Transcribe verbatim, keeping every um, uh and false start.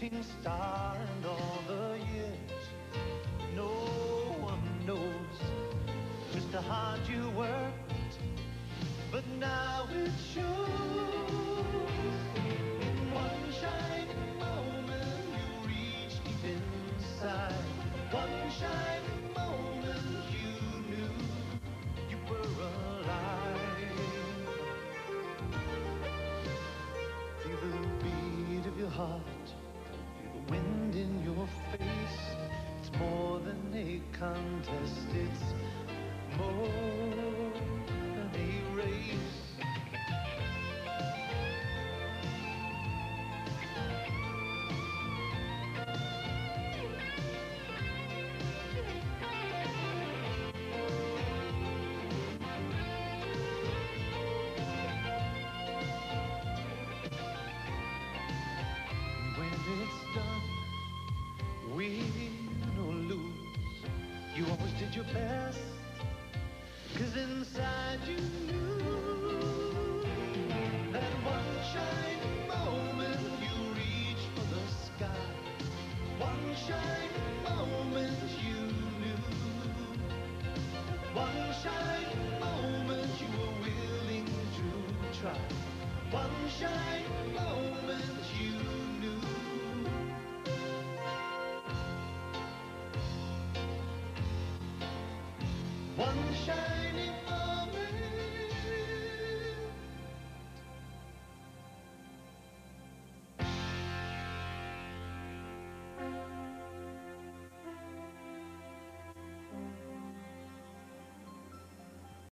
shooting star, and all the years no one knows just how hard you worked, but now it shows. In one shining moment you reached deep inside. One shining moment you knew you were alive. Feel the beat of your heart, feel the wind in your face. It's more than a contest, it's more than a race. When it's done, win or lose, you always did your best, 'cause inside you knew that one shining moment you reached for the sky. One shining moment you knew. One shining moment you were willing to try. One shining moment you knew. One shining moment.